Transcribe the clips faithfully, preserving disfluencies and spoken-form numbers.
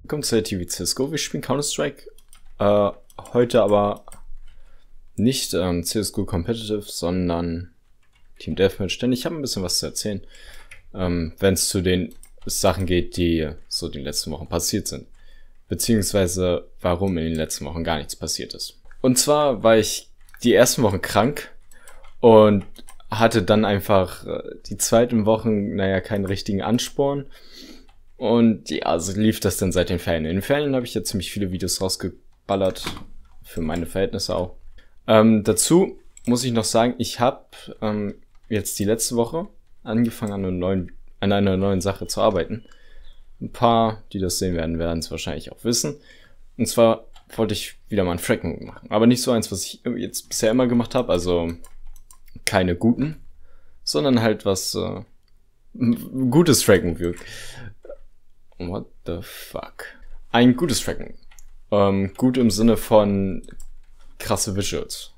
Willkommen zu T V Cisco. Wir spielen Counter-Strike. Äh, heute aber nicht ähm, C S G O Competitive, sondern Team Deathmatch, denn ich habe ein bisschen was zu erzählen, ähm, wenn es zu den Sachen geht, die so die letzten Wochen passiert sind. Beziehungsweise warum in den letzten Wochen gar nichts passiert ist. Und zwar war ich die ersten Wochen krank und hatte dann einfach äh, die zweiten Wochen, naja, keinen richtigen Ansporn. Und ja, also lief das dann seit den Ferien. In den Ferien habe ich jetzt ziemlich viele Videos rausgeballert, für meine Verhältnisse auch. Ähm, dazu muss ich noch sagen, ich habe ähm, jetzt die letzte Woche angefangen, an, einem neuen, an einer neuen Sache zu arbeiten. Ein paar, die das sehen werden, werden es wahrscheinlich auch wissen. Und zwar wollte ich wieder mal ein Frag-Move machen. Aber nicht so eins, was ich jetzt bisher immer gemacht habe, also keine guten, sondern halt was äh, gutes Frag-Move. What the fuck? Ein gutes Frag-Move. Ähm, gut im Sinne von krasse Visuals.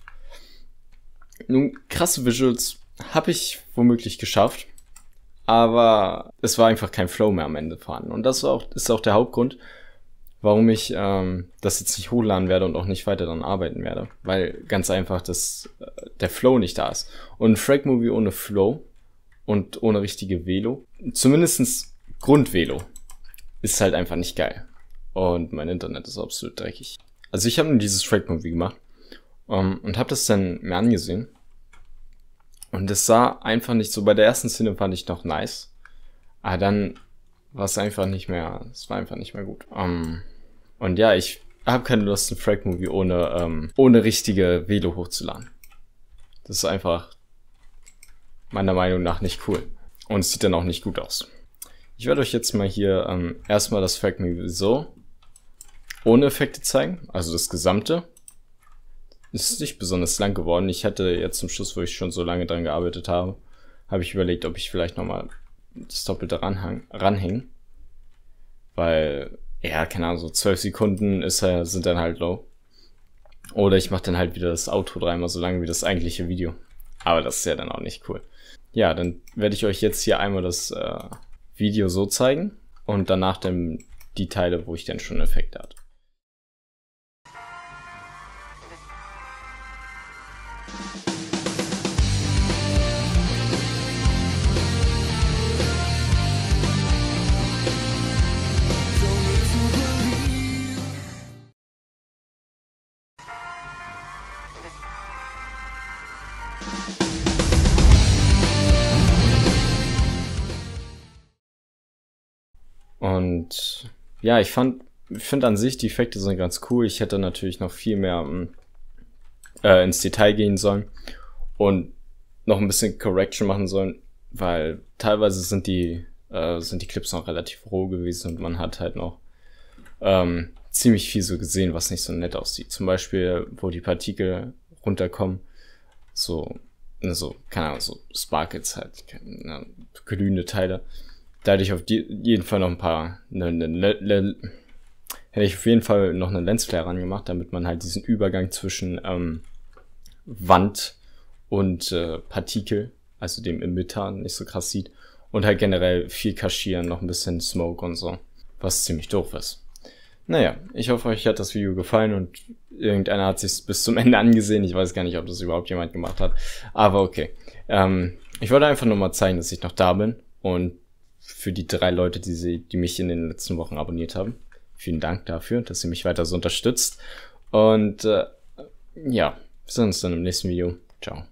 Nun, krasse Visuals habe ich womöglich geschafft, aber es war einfach kein Flow mehr am Ende vorhanden. Und das war auch, ist auch der Hauptgrund, warum ich ähm, das jetzt nicht hochladen werde und auch nicht weiter daran arbeiten werde. Weil ganz einfach das, äh, der Flow nicht da ist. Und ein Frag-Movie ohne Flow und ohne richtige Velo, zumindestens Grund-Velo, ist halt einfach nicht geil. Und mein Internet ist absolut dreckig. Also ich habe nur dieses Frag-Movie gemacht um, und habe das dann mir angesehen. Und es sah einfach nicht so, bei der ersten Szene fand ich noch nice. Aber dann war es einfach nicht mehr, es war einfach nicht mehr gut. Um, und ja, ich habe keine Lust, ein Frag-Movie ohne, ähm, ohne richtige Velo hochzuladen. Das ist einfach meiner Meinung nach nicht cool. Und es sieht dann auch nicht gut aus. Ich werde euch jetzt mal hier ähm, erstmal das Frag-Movie so ohne Effekte zeigen, also das Gesamte. Ist nicht besonders lang geworden. Ich hatte jetzt zum Schluss, wo ich schon so lange dran gearbeitet habe, habe ich überlegt, ob ich vielleicht nochmal das Doppelte ranhang, ranhängen. Weil, ja, keine Ahnung, so zwölf Sekunden ist, äh, sind dann halt low. Oder ich mache dann halt wieder das Outro dreimal so lang wie das eigentliche Video. Aber das ist ja dann auch nicht cool. Ja, dann werde ich euch jetzt hier einmal das äh, Video so zeigen und danach dann die Teile, wo ich dann schon Effekte hatte. Und ja, ich fand, ich finde an sich, die Effekte sind ganz cool. Ich hätte natürlich noch viel mehr äh, ins Detail gehen sollen und noch ein bisschen Correction machen sollen, weil teilweise sind die, äh, sind die Clips noch relativ roh gewesen und man hat halt noch ähm, ziemlich viel so gesehen, was nicht so nett aussieht. Zum Beispiel, wo die Partikel runterkommen, so, so, keine Ahnung, so Sparkles halt, ne, glühende Teile. Da hätte ich auf die, jeden Fall noch ein paar, ne, ne, ne, ne, hätte ich auf jeden Fall noch eine Lensflare rangemacht, damit man halt diesen Übergang zwischen ähm, Wand und äh, Partikel, also dem Emitter, nicht so krass sieht. Und halt generell viel kaschieren, noch ein bisschen Smoke und so, was ziemlich doof ist. Naja, ich hoffe, euch hat das Video gefallen und irgendeiner hat sich bis zum Ende angesehen. Ich weiß gar nicht, ob das überhaupt jemand gemacht hat, aber okay. Ähm, ich wollte einfach nur mal zeigen, dass ich noch da bin und für die drei Leute, die, sie, die mich in den letzten Wochen abonniert haben. Vielen Dank dafür, dass ihr mich weiter so unterstützt. Und äh, ja, wir sehen uns dann im nächsten Video. Ciao.